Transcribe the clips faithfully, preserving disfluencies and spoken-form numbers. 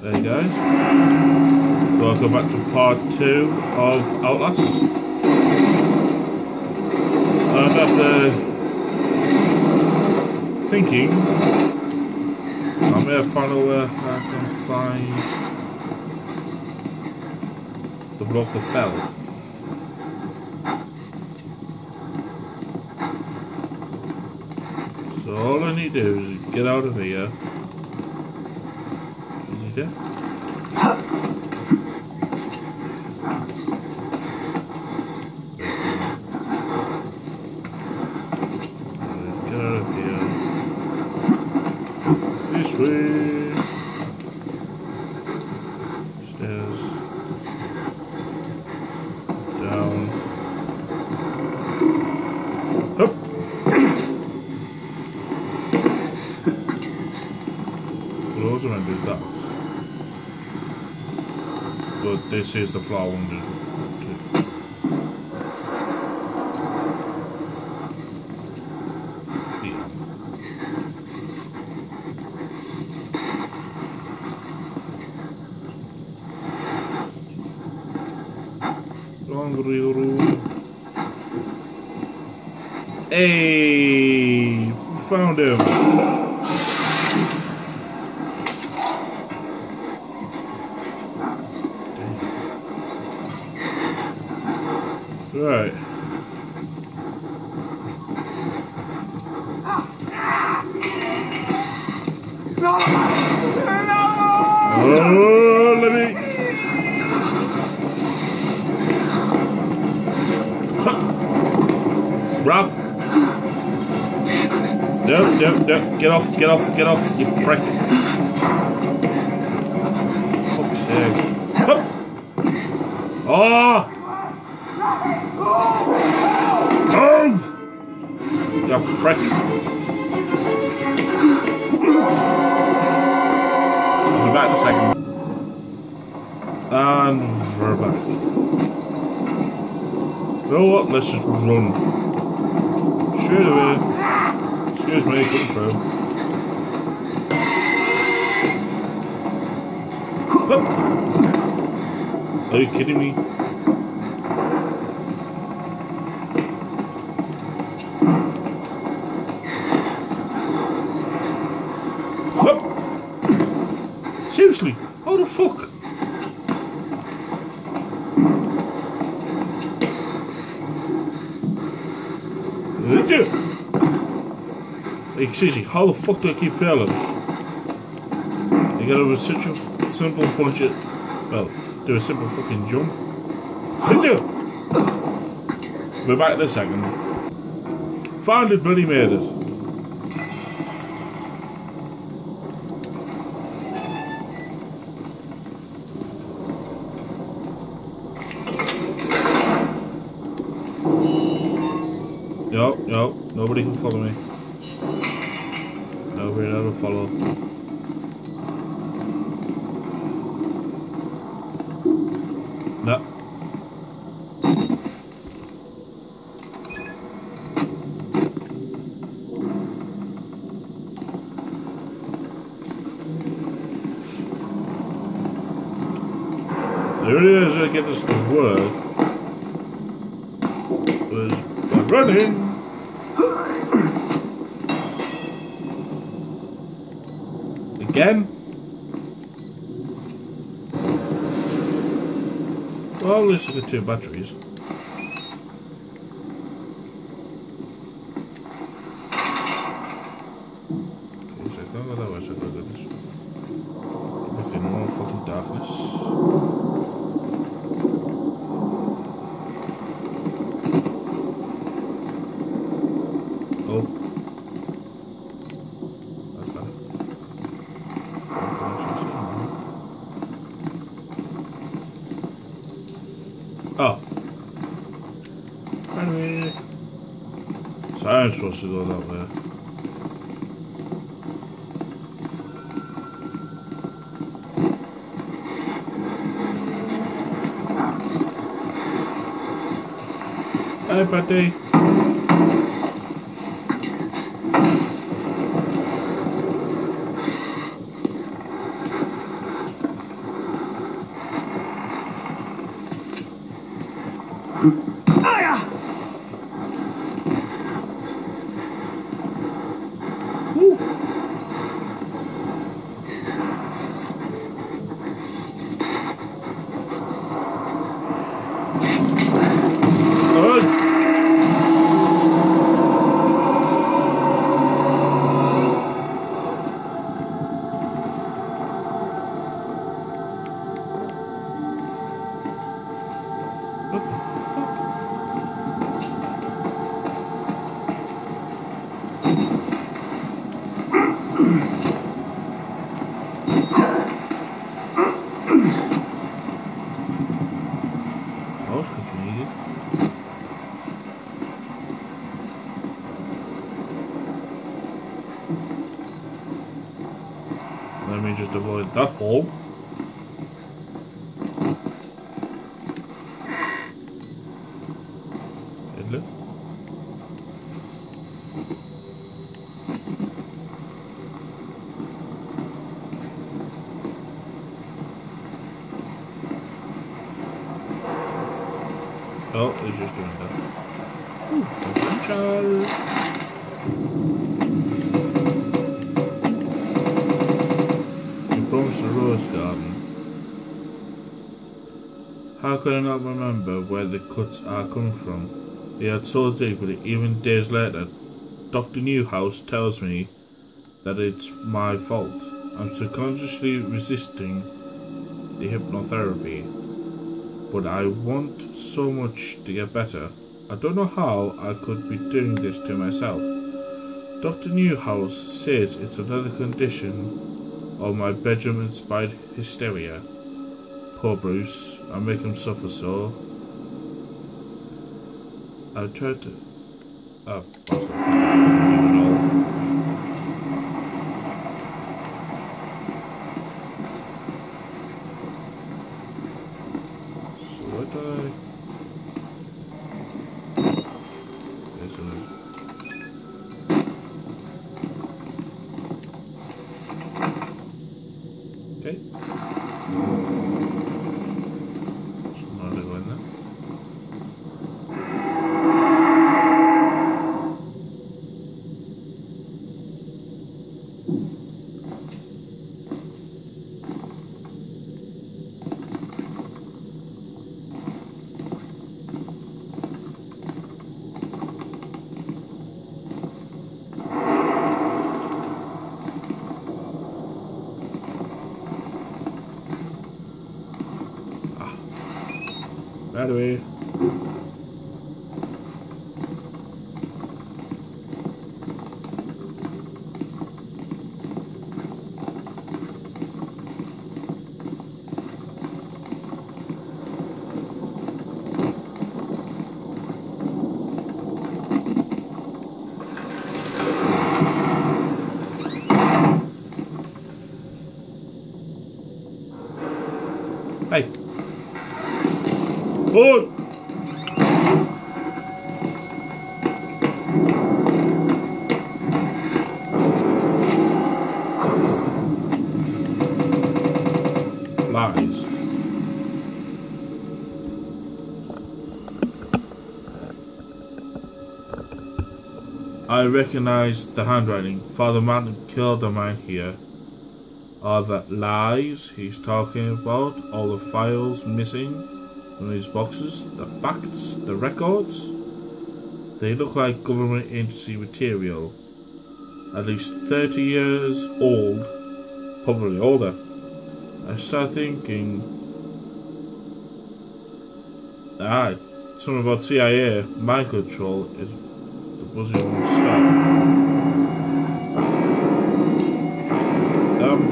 There you guys. Welcome back to part two of Outlast. And after thinking, I may have found out where I can find the block that fell. So all I need to do is get out of here. Is he there? Get out of here. This way. Stairs. Down. Up. We'll also do that. But this is the floor one. Laundry room. Hey, found him. Right. Oh, let me. Rob. No, no, no. Get off, get off, get off, you prick. Fuck's sake. Hup. Oh! Move! You prick. I'll be back in a second. And we're back. You know what? Let's just run. Straight away. Excuse me, come through. Hup. Are you kidding me? Hup. Seriously? How the fuck? Like, seriously, how the fuck do I keep failing? You gotta do such a simple bunch of, well, do a simple fucking jump. We're back in a second. Finally bloody made it. No, no, nobody can follow me. Nobody ever follow. No. The only way to get this to work was by running. Again? Well, at least I got two batteries. Okay, so I can't go that way, so I gotta go this way. Okay, more fucking darkness. Oh. That's better. Oh. Anyway. So I'm supposed to go that way. Hi, buddy. Let me just avoid that hole. Hello? Oh, it's just doing that. Ooh, adventure! You promised a rose garden. How could I not remember where the cuts are coming from? They are so deep, but even days later, Doctor Newhouse tells me that it's my fault. I'm subconsciously resisting the hypnotherapy. But I want so much to get better. I don't know how I could be doing this to myself. Doctor Newhouse says it's another condition of my bedroom-inspired hysteria. Poor Bruce, I make him suffer so. I tried to... Oh, what's that? Would I? There's a... Okay. There's another one there. Right away. Hey. Oh! Lies. I recognize the handwriting. Father Martin killed a man here. Are the lies he's talking about? All the files missing from these boxes? The facts? The records? They look like government agency material. At least thirty years old. Probably older. I start thinking... Ah, something about C I A. Mind control is the buzzing won't stop. Um...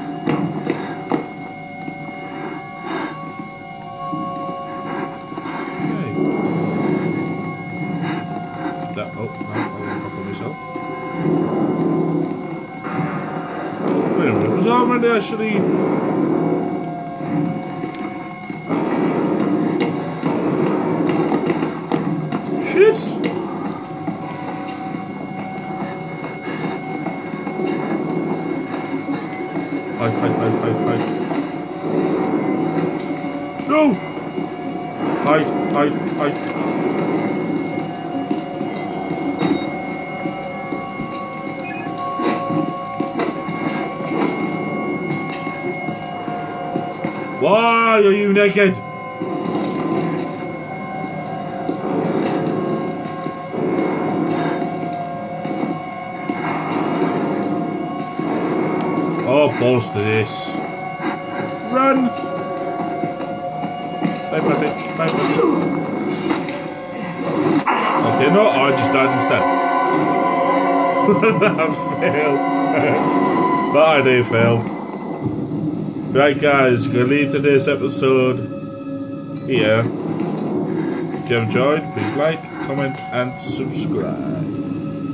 That, oh, no, I'll back on myself. Wait a minute, was I already actually... Shit! Hide, hide, hide, hide, hide. No! Hide, hide, hide. Why are you naked? Oh, balls to this. Run! Bye, baby. Bye, baby. Okay, no, I just died instead. I failed. That idea failed. Right, guys, gonna leave today's episode here. If you have enjoyed, please like, comment, and subscribe.